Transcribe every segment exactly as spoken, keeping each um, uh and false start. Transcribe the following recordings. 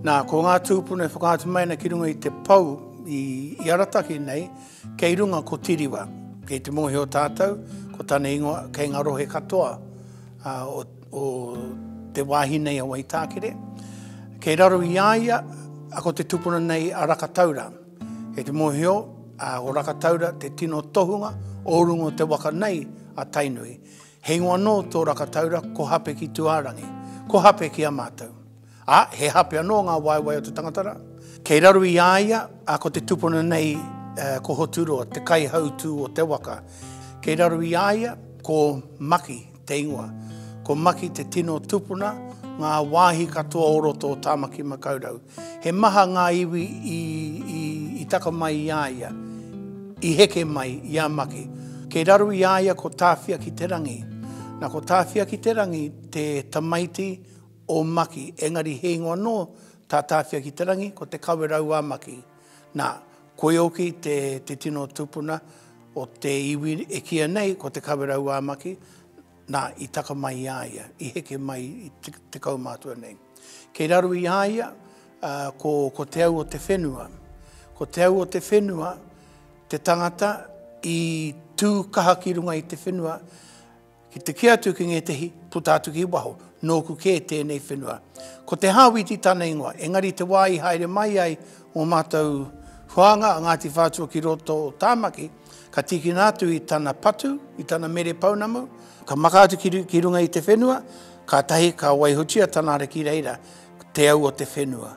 Nā, ko ngā tūpuna e whakaatu mai na ki runga i te pau i, i arataki nei, kei runga ko tiriwa. Kei te mohi o tātou, ko tane ingoa, kei ngā rohe katoa uh, o, o te wāhi nei a Waitākere. Kei raro i aia, ako te tupuna nei a Rakataura. Kei te mohi o, uh, o Rakataura, te tino tohunga, o rungo te waka nei a Tainui. Hei ngoa no tō Rakataura, ko hape ki Tuarangi, ko hape ki a mātou. A, he hape anō ngā waiwai o te tangatara. Kei raru i aia, a ko te tupuna nei uh, ko Hoturoa, te kai hautū o te waka. Kei raru i aia, ko maki te ingoa. Ko maki te tino tupuna, ngā wāhi katoa o roto o tāmaki makaurau. He maha ngā iwi i, i, i taka mai i aia, i heke mai i a maki. Kei raru i aia ko tāwhia ki te rangi. Nā ko tāwhia ki te rangi, te tamaiti o maki, engari he ingoa no tā tāwhia ki te rangi, ko te kawerau a maki. Nā, koe oki te, te tino tupuna o te iwi e kia nei, ko te kawerau a maki, nā, i taka mai i aia, i heke mai i te, te kaumātua nei. Kei raru i aia, uh, ko, ko te au o te whenua. Ko te au o te whenua, te tangata i tū kaha ki runga i te whenua, ki te kia tū ki ngetehi, putātu ki waho, nōku kē tēnei whenua. Ko te hāwiti tāna ingoa, engari te wā i haere mai ai o mātou huanga, a Ngāti Whātua ki roto o tāmaki, ka tiki nātu i tāna patu, i tāna mere paunamu, ka makātu ki, ki runga i te whenua, ka tahi ka waihutia tāna ara ki reira, te au o te whenua.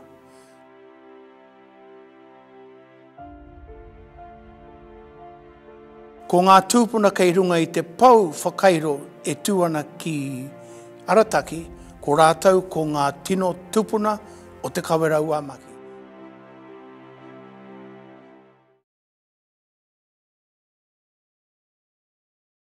Ko ngā tūpuna kei runga i te pau whakairo e tūana ki Arataki, ko rātau ko ngā tino tūpuna o te kawerau a maki.